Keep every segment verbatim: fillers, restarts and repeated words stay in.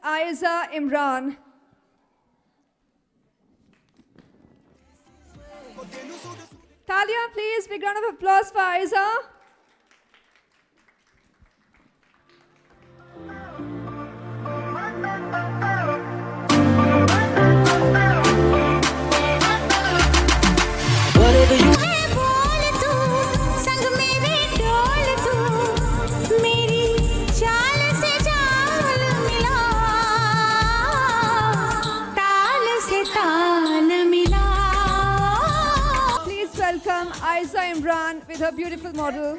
Aaiza Imran. Talia, please, big round of applause for Aaiza. Welcome Aaiza Imran with her beautiful model.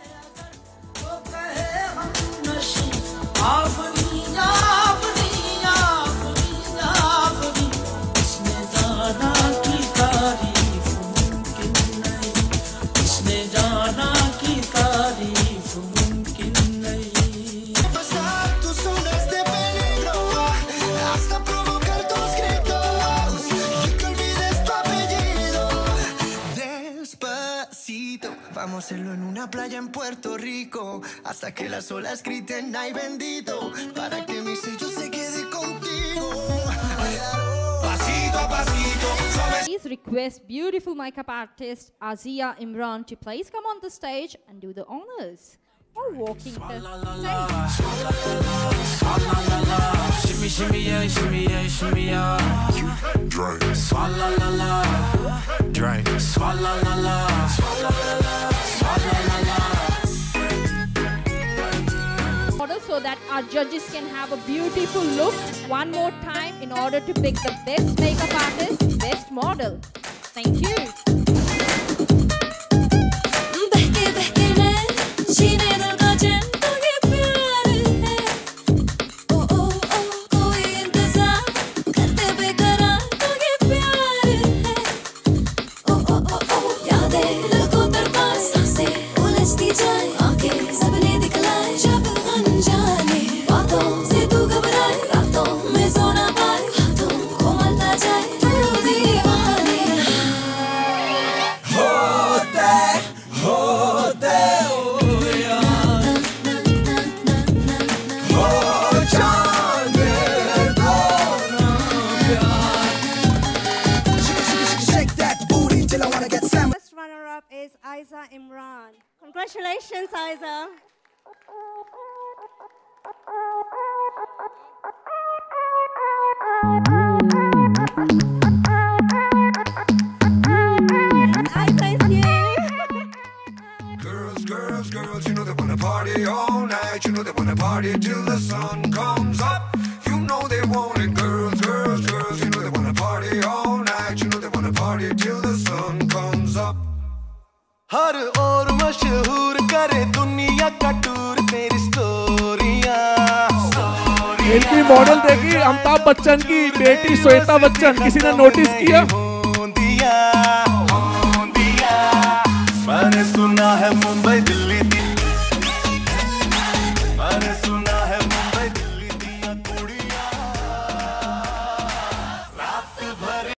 Vamos a hacerlo en una playa en Puerto Rico hasta que las olas griten ay bendito para que mi sello se quede contigo. Pasito a pasito. Please request beautiful makeup artist Aaiza Imran to please come on the stage and do the honors. Or walking the stage. Shimmy, shimmy, yeah, shimmy, yeah, shimmy, yeah. Drink. Swalla la la. Drink. Swalla la la. Swalla la la. Swalla la la. So that our judges can have a beautiful look one more time in order to pick the best makeup artist, best model. Thank you. Aaiza Imran. Congratulations, Aaiza. Girls, girls, girls, you know they wanna party all night. You know they wanna party till the sun comes up. You know they want it. Girls, girls, girls, you know they wanna party all night. You know they wanna party till the sun comes up. हर और मशहूर करे दुनिया का tour तेरी स्टोरियां। इनकी model देखी अमिताभ बच्चन की बेटी श्वेता बच्चन, किसी ने नोटिस किया? मैंने सुना है मुंबई दिल्ली